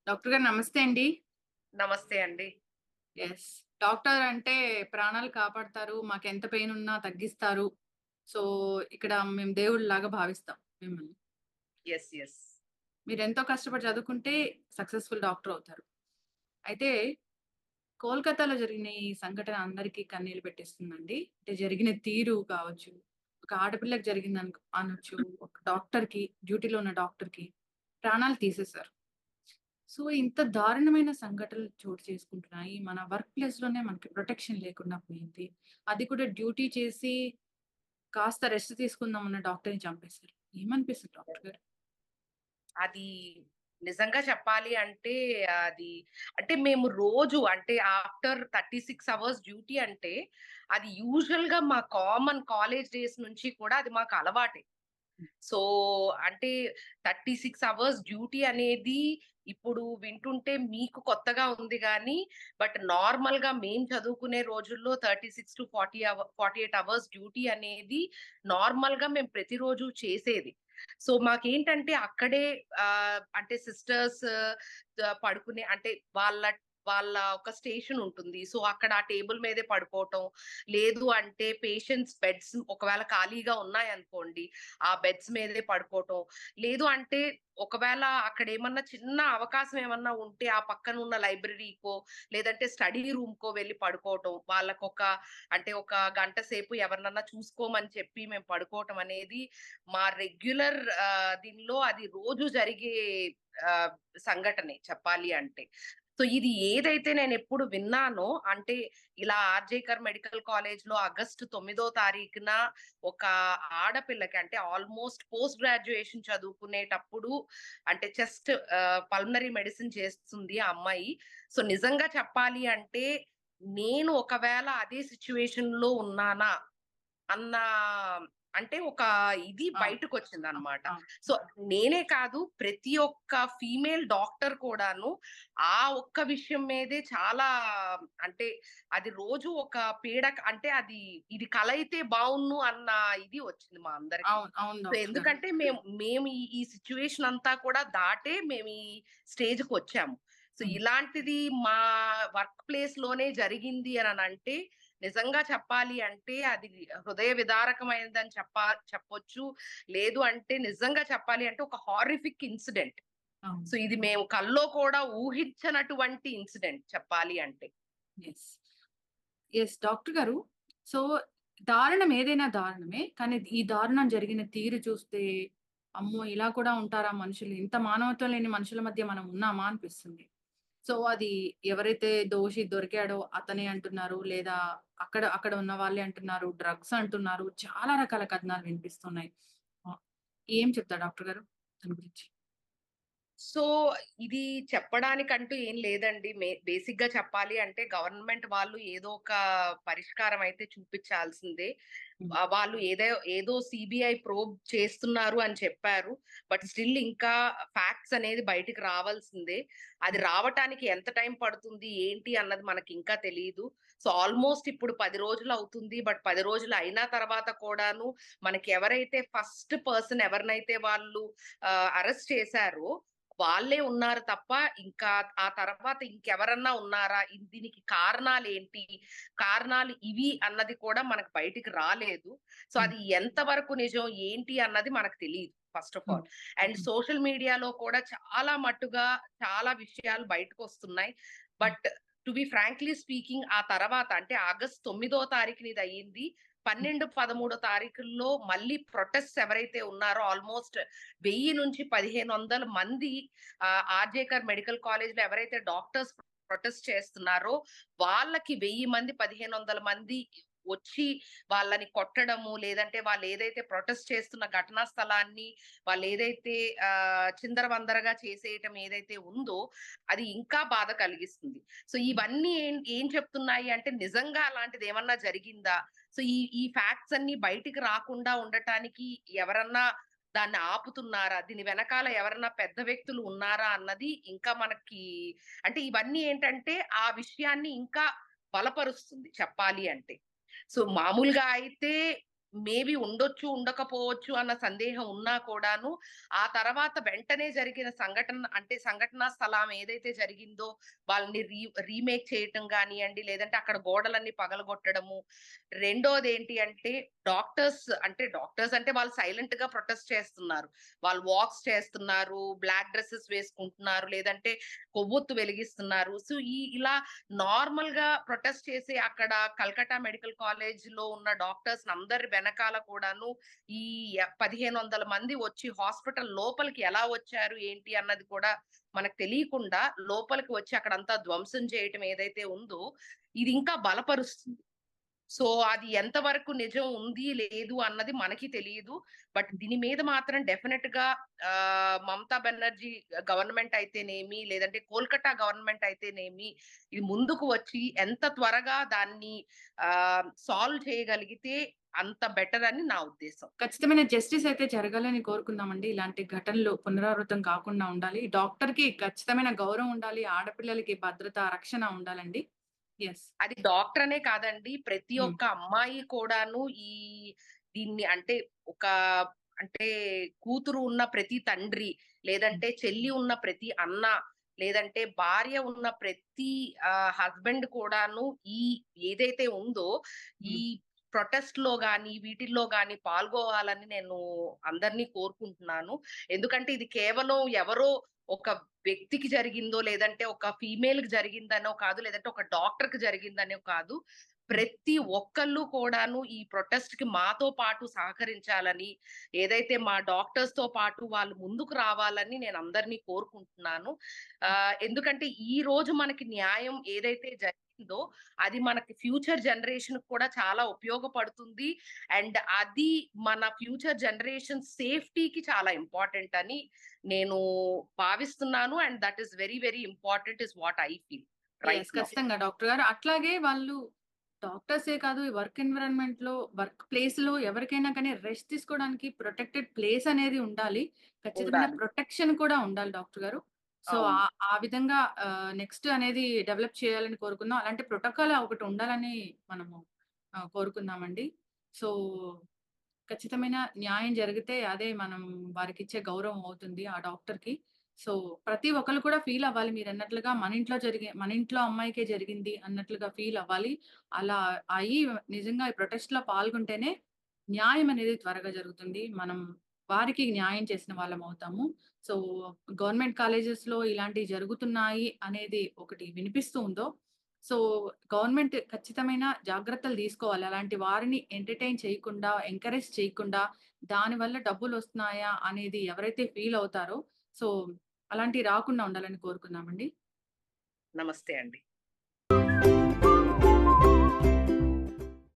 Doctor గారు నమస్తే అండి. నమస్తే అండి. యెస్. డాక్టర్ అంటే ప్రాణాలు కాపాడతారు. మాకెంత పెయిన్ ఉన్నా తగ్గిస్తారు. సో, ఇక్కడ మేము దేవుడిలాగా భావిస్తాం మిమ్మల్ని. యెస్. యెస్. మీరెంతో కష్టపడి చదువుకుంటే సక్సెస్‌ఫుల్ డాక్టర్ అవుతారు. అయితే కోల్‌కతాలో జరిగిన ఈ సంఘటన అందరికీ కన్నీళ్లు పెట్టేస్తుందండి. అంటే జరిగిన తీరు కావచ్చు, ఒక ఆడపిల్లకి అనొచ్చు, ఒక డాక్టర్‌కి డ్యూటీలో ఉన్న డాక్టర్‌కి ప్రాణాలు తీసేశారు. సో, ఇంత దారుణమైన సంఘటనలు చోటు చేసుకుంటున్నాయి. మన వర్క్ ప్లేస్‌లోనే మనకి ప్రొటెక్షన్ లేకుండా పోయింది. అది కూడా డ్యూటీ చేసి కాస్త రెస్ట్ తీసుకుందాం అన్న డాక్టర్‌ని చంపేశారు. ఏమనిపిస్తుంది డాక్టర్ గారు? అది నిజంగా చెప్పాలి అంటే అది అంటే మేము రోజు అంటే ఆఫ్టర్ 36 అవర్స్ డ్యూటీ అంటే అది యూజువల్‌గా మా కామన్ కాలేజ్ డేస్ నుంచి కూడా అది మాకు అలవాటే. సో, అంటే 36 అవర్స్ డ్యూటీ అనేది ఇప్పుడు వింటుంటే మీకు కొత్తగా ఉంది గానీ, బట్ నార్మల్‌గా మేము చదువుకునే రోజుల్లో 36-48 అవర్స్ డ్యూటీ అనేది నార్మల్‌గా మేము ప్రతిరోజు చేసేది. సో, మాకేంటంటే అక్కడే అంటే సిస్టర్స్ పడుకునే అంటే వాళ్ళ వాళ్ళ ఒక స్టేషన్ ఉంటుంది. సో, అక్కడ ఆ టేబుల్ మీదే పడుకోవటం. లేదు అంటే పేషెంట్స్ బెడ్స్ ఒకవేళ ఖాళీగా ఉన్నాయనుకోండి, ఆ బెడ్స్ మీదే పడుకోవటం. లేదు అంటే ఒకవేళ అక్కడేమన్నా చిన్న అవకాశం ఏమన్నా ఉంటే ఆ పక్కన ఉన్న లైబ్రరీకో, లేదంటే స్టడీ రూమ్‌కో వెళ్లి పడుకోవటం. వాళ్ళకొక అంటే ఒక గంట సేపు ఎవరినన్నా చూసుకోమని చెప్పి మేము పడుకోవటం అనేది మా రెగ్యులర్ దీనిలో అది రోజు జరిగే ఆహ్, సంఘటనే చెప్పాలి అంటే. సో, ఇది ఏదైతే నేనెప్పుడు విన్నానో అంటే ఇలా ఆర్‌జేకర్ మెడికల్ కాలేజ్‌లో ఆగస్టు 9థ్ తారీఖున ఒక ఆడపిల్లకి అంటే ఆల్‌మోస్ట్ పోస్ట్ గ్రాడ్యుయేషన్ చదువుకునేటప్పుడు అంటే జస్ట్ పల్మనరీ మెడిసిన్ చేస్తుంది ఆ అమ్మాయి. సో, నిజంగా చెప్పాలి అంటే నేను ఒకవేళ అదే సిట్యుయేషన్‌లో ఉన్నానా అన్న అంటే ఒక ఇది ఆ! ఆ! బయటకొచ్చిందనమాట. ఆ! సో, నేనే కాదు ప్రతి ఒక్క ఫీమేల్ డాక్టర్ కూడాను ఆ ఒక్క విషయం మీదే చాలా అంటే అది రోజు ఒక పీడక అంటే అది ఇది కల అయితే బావున్ను అన్న ఇది వచ్చింది మా అందరికి. అవును. అవును సో, డాక్టర్ గారు. ఎందుకంటే మేము ఈ సిట్యుయేషన్ అంతా కూడా దాటే మేము ఈ స్టేజ్‌కొచ్చాము. సో, హ్మ్. ఇలాంటిది మా వర్క్ ప్లేస్‌లోనే జరిగింది అననంటే నిజంగా చెప్పాలి అంటే అది హృదయ విదారకమైనదని చెప్పొచ్చు. లేదు అంటే నిజంగా చెప్పాలి అంటే ఒక హారిఫిక్ ఇన్సిడెంట్. అవును. సో, ఇది మేము కల్లో కూడా ఊహించనటువంటి ఇన్సిడెంట్ చెప్పాలి అంటే. యెస్. యెస్. డాక్టర్ గారు. సో, దారుణం ఏదైనా దారుణమే. కానీ ఈ దారుణం జరిగిన తీరు చూస్తే, అమ్మో! ఇలా కూడా ఉంటారా మనుషులు? ఇంత మానవత్వం లేని మనుషుల మధ్య మనం ఉన్నామా అనిపిస్తుంది. సో, అది ఎవరైతే దోషి దొరికాడో అతనే అంటున్నారు. లేదా అక్కడ అక్కడ ఉన్న వాళ్ళే అంటున్నారు. డ్రగ్స్ అంటున్నారు. చాలా రకాల కథనాలు వినిపిస్తున్నాయి. ఏం చెప్తారు డాక్టర్ గారు దాని గురించి? సో, ఇది చెప్పడానికంటూ ఏం లేదండి. బేసిక్‌గా చెప్పాలి అంటే గవర్నమెంట్ వాళ్ళు ఏదో ఒక పరిష్కారం అయితే చూపిచ్చాల్సిందే. హ్మ్. వాళ్ళు ఏదో సీబీఐ ప్రోబ్ చేస్తున్నారు అని చెప్పారు. బట్ స్టిల్ ఇంకా ఫ్యాక్ట్స్ అనేది బయటికి రావాల్సిందే. అది హ్మ్. రావటానికి ఎంత టైం పడుతుంది, ఏంటి అన్నది మనకింకా తెలీదు. సో, ఆల్‌మోస్ట్ ఇప్పుడు 10 రోజులవుతుంది. బట్ 10 రోజులు అయిన తర్వాత కూడాను మనకి ఎవరైతే ఫస్ట్ పర్సన్ ఎవరినైతే వాళ్ళు అరెస్ట్ చేశారో వాళ్ళే ఉన్నారు తప్ప, ఇంకా ఆ తర్వాత ఇంకెవరన్నా ఉన్నారా? దీనికి కారణాలేంటి? కారణాలు ఇవి అన్నది కూడా మనకు బయటికి రాలేదు. సో, హ్మ్. అది ఎంత వరకు నిజం, ఏంటి అన్నది మనకు తెలీదు first of hmm. All. And hmm. Social మీడియాలో కూడా చాలా మట్టుగా చాలా విషయాలు బయటకొస్తున్నాయి. Hmm. But to be frankly speaking ఆ తర్వాత అంటే ఆగస్ట్ 9థ్ తారీఖున ఇదయింది. హ్మ్. 12, 13 తారీఖుల్లో మళ్ళీ ప్రొటెస్ట్స్ ఎవరైతే ఉన్నారో ఆల్‌మోస్ట్ 1000-1500 మంది ఆర్‌జేకర్ మెడికల్ కాలేజ్‌లో ఎవరైతే డాక్టర్స్ ప్రొటెస్ట్ చేస్తున్నారో, వాళ్ళకి 1000 మంది, 1500 మంది వచ్చి వాళ్ళని కొట్టడము, లేదంటే వాళ్ళేదైతే ప్రొటెస్ట్ చేస్తున్న ఘటనా స్థలాన్ని వాళ్ళేదైతే చిందరవందరగా చేసేయటం ఏదైతే ఉందో, అది ఇంకా బాధ కలిగిస్తుంది. సో, ఇవన్నీ ఏం చెప్తున్నాయి అంటే నిజంగా అలాంటిదేమన్నా జరిగిందా? సో, ఈ ఫ్యాక్ట్స్ అన్నీ బయటికి రాకుండా ఉండటానికి ఎవరన్నా దాన్ని ఆపుతున్నారా? దీని వెనకాల ఎవరన్నా పెద్ద వ్యక్తులు ఉన్నారా? అన్నది ఇంకా మనకి అంటే ఇవన్నీ ఏంటంటే, ఆ విషయాన్ని ఇంకా బలపరుస్తుంది చెప్పాలి అంటే. సో, మామూలుగా అయితే మేబీ ఉండొచ్చు, ఉండకపోవచ్చు అన్న సందేహం ఉన్నా కూడాను, ఆ తర్వాత వెంటనే జరిగిన సంఘటనా స్థలం ఏదైతే జరిగిందో వాళ్ళని రీమేక్ చేయటం గానియండి, లేదంటే అక్కడ గోడలన్నీ పగలగొట్టడము. రెండోదేంటి అంటే డాక్టర్స్ అంటే వాళ్ళు సైలెంట్‌గా ప్రొటెస్ట్ చేస్తున్నారు. వాళ్ళు వాక్స్ చేస్తున్నారు, బ్లాక్ డ్రెసెస్ వేసుకుంటున్నారు, లేదంటే కొవ్వొత్తు వెలిగిస్తున్నారు. సో, ఇలా నార్మల్‌గా ప్రొటెస్ట్ చేసి అక్కడ కల్కట్టా మెడికల్ కాలేజ్‌లో ఉన్న డాక్టర్స్ అందరి వెనకాల కూడాను ఈ 1500 మంది వచ్చి హాస్పిటల్ లోపలికి ఎలా వచ్చారు, ఏంటి అన్నది కూడా మనకు తెలియకుండా లోపలికి వచ్చి అక్కడంతా ధ్వంసం చేయటం ఏదైతే ఉందో, ఇది ఇంకా బలపరుస్తుంది. సో, అది ఎంతవరకు నిజం ఉంది, లేదు అన్నది మనకి తెలీదు. బట్ దీని మీద మాత్రం డెఫినిట్‌గా మమతా బెనర్జీ గవర్నమెంట్ అయితేనేమి, లేదంటే కోల్కతా గవర్నమెంట్ అయితేనేమి, ఇది ముందుకు వచ్చి ఎంత త్వరగా దాన్ని సాల్వ్ చేయగలిగితే అంత బెటర్ అని నా ఉద్దేశం. ఖచ్చితమైన జస్టిస్ అయితే జరగాలని కోరుకుందామండి. ఇలాంటి ఘటనలు పునరావృతం కాకుండా ఉండాలి. డాక్టర్‌కి ఖచ్చితమైన గౌరవం ఉండాలి. ఆడపిల్లలకి భద్రత, రక్షణ ఉండాలండి. యెస్. అది డాక్టర్ అనే కాదండి. ప్రతి హ్మ్. ఒక్క అమ్మాయి కూడాను దీన్ని అంటే ఒక అంటే కూతురు ఉన్న ప్రతి తండ్రి, హ్మ్. లేదంటే చెల్లి ఉన్న ప్రతి అన్న, లేదంటే భార్య ఉన్న ప్రతి హస్బెండ్ కూడాను ఈ ఏదైతే ఉందో, ఈ హ్మ్. ప్రొటెస్ట్‌లో గాని, వీటిల్లో గాని పాల్గొవాలని నేను అందరిని కోరుకుంటున్నాను. ఎందుకంటే ఇది కేవలం ఎవరో ఒక వ్యక్తికి జరిగిందో, లేదంటే ఒక ఫీమేల్‌కి జరిగిందనో కాదు, లేదంటే ఒక డాక్టర్‌కి జరిగిందనో కాదు. హ్మ్. ప్రతి ఒక్కళ్ళు కూడాను ఈ ప్రొటెస్ట్‌కి మాతో పాటు సహకరించాలని, ఏదైతే మా డాక్టర్స్‌తో పాటు వాళ్ళు ముందుకు రావాలని నేను అందరిని కోరుకుంటున్నాను. ఎందుకంటే ఈ రోజు మనకి న్యాయం ఏదైతే జరిగిందో, అది మనకి ఫ్యూచర్ జనరేషన్‌కి కూడా చాలా ఉపయోగపడుతుంది. అండ్ అది మన ఫ్యూచర్ జనరేషన్ సేఫ్టీకి చాలా ఇంపార్టెంట్ అని నేను భావిస్తున్నాను. And that is very, very important is what I feel yes. Right now. ఖచ్చితంగా డాక్టర్ గారు. అట్లాగే వాళ్ళు డాక్టర్సే కాదు, ఈ వర్క్ ఎన్విరాన్మెంట్‌లో, వర్క్ ప్లేస్‌లో ఎవరికైనా కానీ రెస్ట్ తీసుకోవడానికి ప్రొటెక్టెడ్ ప్లేస్ అనేది ఉండాలి. ఖచ్చితమైన ఉండాలి. ప్రొటెక్షన్ కూడా ఉండాలి డాక్టర్ గారు. సో, అవును. ఆ విధంగా నెక్స్ట్ అనేది డెవలప్ చేయాలని కోరుకుందాం. అలాంటి ప్రోటోకాల్ ఒకటి ఉండాలని మనము కోరుకుందామండి. సో, ఖచ్చితమైన న్యాయం జరిగితే అదే మనం వారికిచ్చే గౌరవం అవుతుంది ఆ డాక్టర్‌కి. సో, ప్రతి ఒక్కళ్ళు కూడా ఫీల్ అవ్వాలి మీరన్నట్లుగా మన ఇంట్లో అమ్మాయికే జరిగింది అన్నట్లుగా ఫీల్ అవ్వాలి. అలా అయ్యి నిజంగా ఈ ప్రొటెస్ట్‌లో పాల్గొంటేనే న్యాయం అనేది త్వరగా జరుగుతుంది. మనం వారికి న్యాయం చేసిన వాళ్ళమవుతాము. సో, గవర్నమెంట్ కాలేజెస్‌లో ఇలాంటివి జరుగుతున్నాయి అనేది ఒకటి వినిపిస్తూ ఉందో, సో, గవర్నమెంట్ ఖచ్చితమైన జాగ్రత్తలు తీసుకోవాలి. అలాంటి వారిని ఎంటర్‌టైన్ చేయకుండా, ఎంకరేజ్ చేయకుండా, దానివల్ల డబ్బులొస్తున్నాయా అనేది ఎవరైతే ఫీల్ అవుతారో, సో, అలాంటివి రాకుండా ఉండాలని కోరుకుందామండి. నమస్తే అండి.